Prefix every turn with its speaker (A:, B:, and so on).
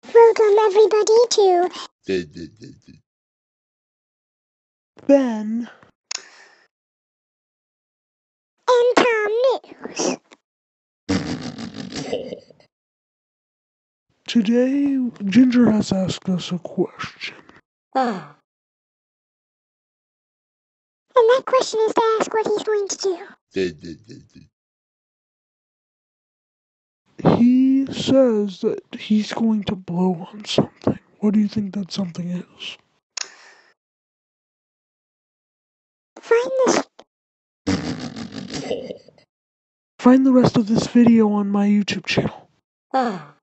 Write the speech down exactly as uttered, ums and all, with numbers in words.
A: Welcome everybody to
B: Ben
A: and Tom News.
B: Today, Ginger has asked us a question.
A: And that question is to ask what he's going to do.
B: He says that he's going to blow on something. What do you think that something is?
A: Find this.
B: Find the rest of this video on my YouTube channel.